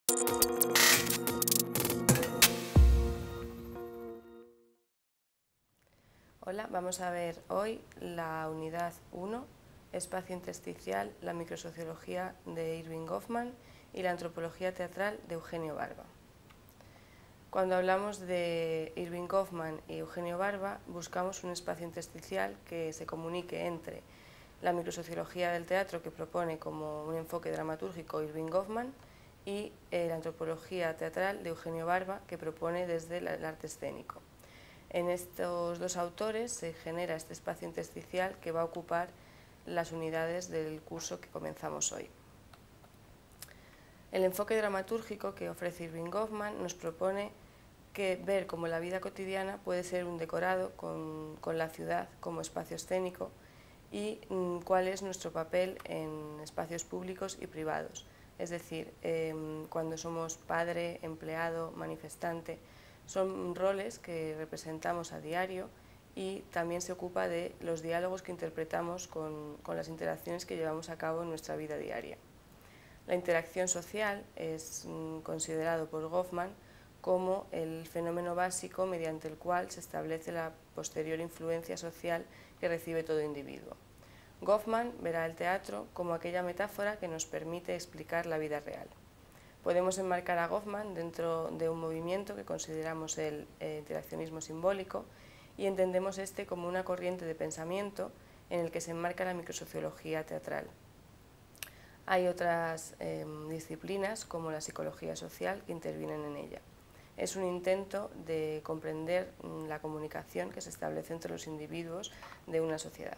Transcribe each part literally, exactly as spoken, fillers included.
Hola, vamos a ver hoy la unidad uno, espacio intersticial, la microsociología de Irving Goffman y la antropología teatral de Eugenio Barba. Cuando hablamos de Irving Goffman y Eugenio Barba, buscamos un espacio intersticial que se comunique entre la microsociología del teatro, que propone como un enfoque dramatúrgico Irving Goffman, y eh, la antropología teatral de Eugenio Barba, que propone desde el arte escénico. En estos dos autores se genera este espacio intersticial que va a ocupar las unidades del curso que comenzamos hoy. El enfoque dramatúrgico que ofrece Irving Goffman nos propone que ver cómo la vida cotidiana puede ser un decorado con, con la ciudad como espacio escénico y mmm, cuál es nuestro papel en espacios públicos y privados. Es decir, eh, cuando somos padre, empleado, manifestante, son roles que representamos a diario y también se ocupa de los diálogos que interpretamos con, con las interacciones que llevamos a cabo en nuestra vida diaria. La interacción social es mmm, considerado por Goffman como el fenómeno básico mediante el cual se establece la posterior influencia social que recibe todo individuo. Goffman verá el teatro como aquella metáfora que nos permite explicar la vida real. Podemos enmarcar a Goffman dentro de un movimiento que consideramos el eh, interaccionismo simbólico y entendemos este como una corriente de pensamiento en el que se enmarca la microsociología teatral. Hay otras eh, disciplinas como la psicología social que intervienen en ella. Es un intento de comprender la comunicación que se establece entre los individuos de una sociedad.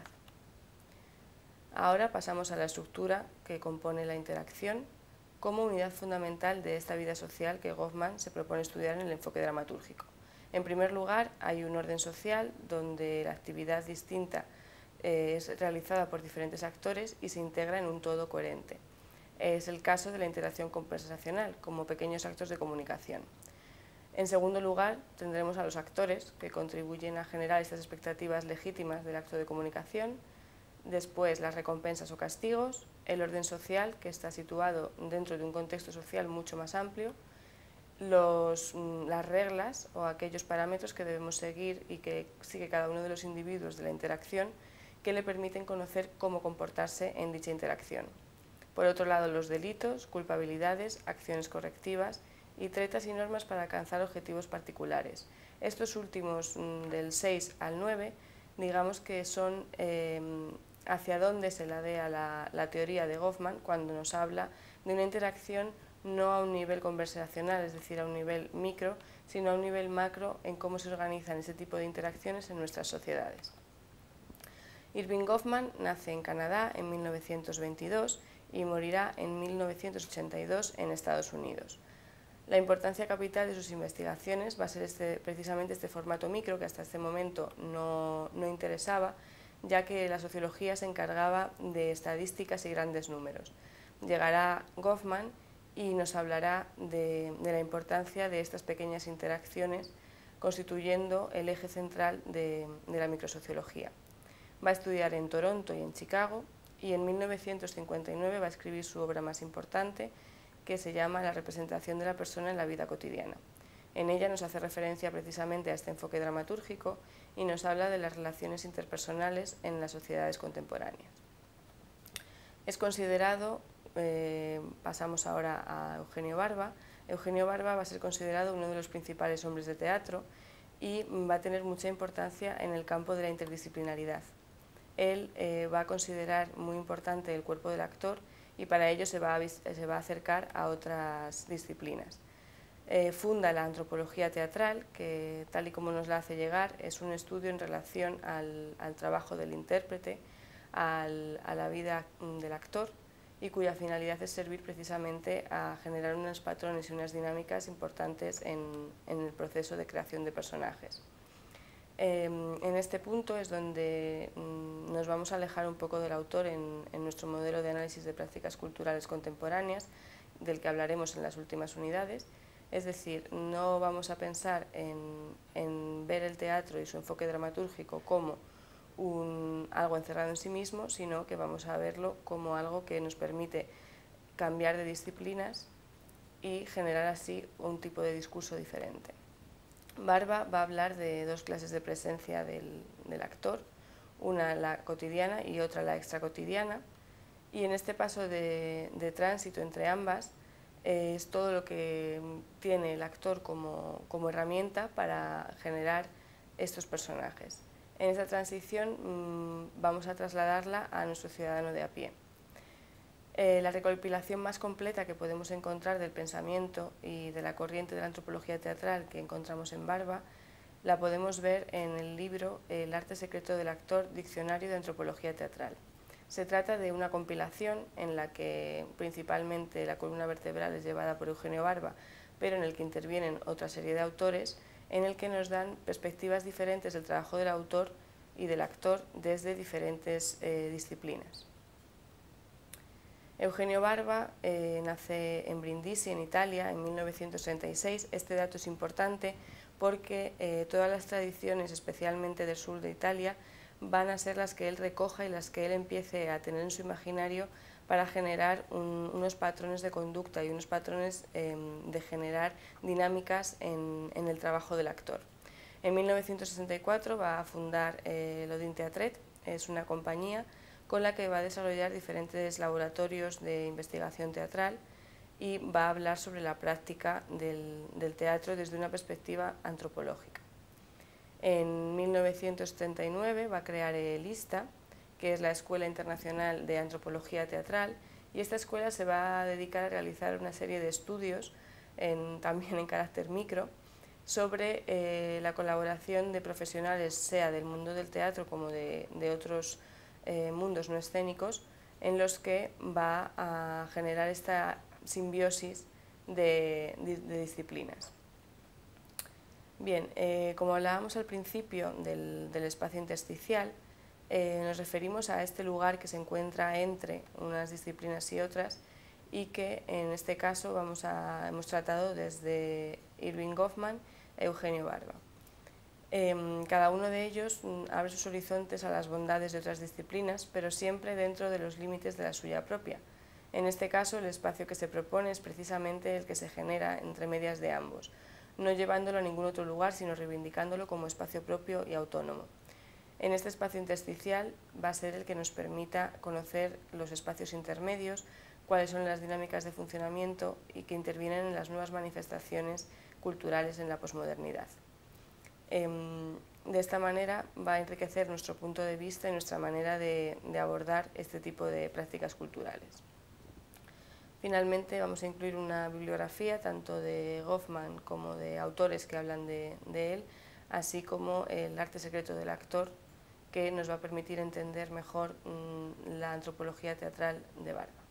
Ahora pasamos a la estructura que compone la interacción como unidad fundamental de esta vida social que Goffman se propone estudiar en el enfoque dramatúrgico. En primer lugar, hay un orden social donde la actividad distinta eh, es realizada por diferentes actores y se integra en un todo coherente. Es el caso de la interacción conversacional, como pequeños actos de comunicación. En segundo lugar, tendremos a los actores, que contribuyen a generar estas expectativas legítimas del acto de comunicación. Después, las recompensas o castigos, el orden social, que está situado dentro de un contexto social mucho más amplio, los, las reglas o aquellos parámetros que debemos seguir y que sigue cada uno de los individuos de la interacción que le permiten conocer cómo comportarse en dicha interacción. Por otro lado, los delitos, culpabilidades, acciones correctivas y tretas y normas para alcanzar objetivos particulares. Estos últimos, del seis al nueve, digamos que son eh, hacia dónde se ladea la, la teoría de Goffman cuando nos habla de una interacción no a un nivel conversacional, es decir, a un nivel micro, sino a un nivel macro en cómo se organizan ese tipo de interacciones en nuestras sociedades. Irving Goffman nace en Canadá en mil novecientos veintidós y morirá en mil novecientos ochenta y dos en Estados Unidos. La importancia capital de sus investigaciones va a ser este, precisamente este formato micro que hasta este momento no, no interesaba, ya que la sociología se encargaba de estadísticas y grandes números. Llegará Goffman y nos hablará de, de la importancia de estas pequeñas interacciones constituyendo el eje central de, de la microsociología. Va a estudiar en Toronto y en Chicago y en mil novecientos cincuenta y nueve va a escribir su obra más importante, que se llama La representación de la persona en la vida cotidiana. En ella nos hace referencia precisamente a este enfoque dramatúrgico y nos habla de las relaciones interpersonales en las sociedades contemporáneas. Es considerado, eh, pasamos ahora a Eugenio Barba, Eugenio Barba va a ser considerado uno de los principales hombres de teatro y va a tener mucha importancia en el campo de la interdisciplinaridad. Él eh, va a considerar muy importante el cuerpo del actor y para ello se va a, se va a acercar a otras disciplinas. Eh, funda la antropología teatral, que tal y como nos la hace llegar, es un estudio en relación al, al trabajo del intérprete, al, a la vida del actor y cuya finalidad es servir precisamente a generar unos patrones y unas dinámicas importantes en, en el proceso de creación de personajes. Eh, en este punto es donde mm, nos vamos a alejar un poco del autor en, en nuestro modelo de análisis de prácticas culturales contemporáneas, del que hablaremos en las últimas unidades. Es decir, no vamos a pensar en, en ver el teatro y su enfoque dramatúrgico como un, algo encerrado en sí mismo, sino que vamos a verlo como algo que nos permite cambiar de disciplinas y generar así un tipo de discurso diferente. Barba va a hablar de dos clases de presencia del, del actor, una la cotidiana y otra la extracotidiana, y en este paso de, de tránsito entre ambas eh, es todo lo que tiene el actor como, como herramienta para generar estos personajes. En esta transición mmm, vamos a trasladarla a nuestro ciudadano de a pie. Eh, la recopilación más completa que podemos encontrar del pensamiento y de la corriente de la antropología teatral que encontramos en Barba la podemos ver en el libro El arte secreto del actor, diccionario de antropología teatral. Se trata de una compilación en la que principalmente la columna vertebral es llevada por Eugenio Barba, pero en el que intervienen otra serie de autores, en el que nos dan perspectivas diferentes del trabajo del autor y del actor desde diferentes eh, disciplinas. Eugenio Barba eh, nace en Brindisi, en Italia, en mil novecientos treinta y seis. Este dato es importante porque eh, todas las tradiciones, especialmente del sur de Italia, van a ser las que él recoja y las que él empiece a tener en su imaginario para generar un, unos patrones de conducta y unos patrones eh, de generar dinámicas en, en el trabajo del actor. En mil novecientos sesenta y cuatro va a fundar eh, l'Odin Teatret, es una compañía con la que va a desarrollar diferentes laboratorios de investigación teatral y va a hablar sobre la práctica del, del teatro desde una perspectiva antropológica. En mil novecientos setenta y nueve va a crear el ISTA, que es la Escuela Internacional de Antropología Teatral, y esta escuela se va a dedicar a realizar una serie de estudios, en, también en carácter micro, sobre eh, la colaboración de profesionales, sea del mundo del teatro como de, de otros eh, mundos no escénicos, en los que va a generar esta simbiosis de, de, de disciplinas. Bien, eh, como hablábamos al principio del, del espacio intersticial, eh, nos referimos a este lugar que se encuentra entre unas disciplinas y otras y que en este caso vamos a, hemos tratado desde Irving Goffman a Eugenio Barba. Eh, cada uno de ellos abre sus horizontes a las bondades de otras disciplinas, pero siempre dentro de los límites de la suya propia. En este caso, el espacio que se propone es precisamente el que se genera entre medias de ambos, no llevándolo a ningún otro lugar, sino reivindicándolo como espacio propio y autónomo. En este espacio intersticial va a ser el que nos permita conocer los espacios intermedios, cuáles son las dinámicas de funcionamiento y que intervienen en las nuevas manifestaciones culturales en la posmodernidad. De esta manera va a enriquecer nuestro punto de vista y nuestra manera de, de abordar este tipo de prácticas culturales. Finalmente vamos a incluir una bibliografía tanto de Goffman como de autores que hablan de, de él, así como el arte secreto del actor, que nos va a permitir entender mejor mmm, la antropología teatral de Barba.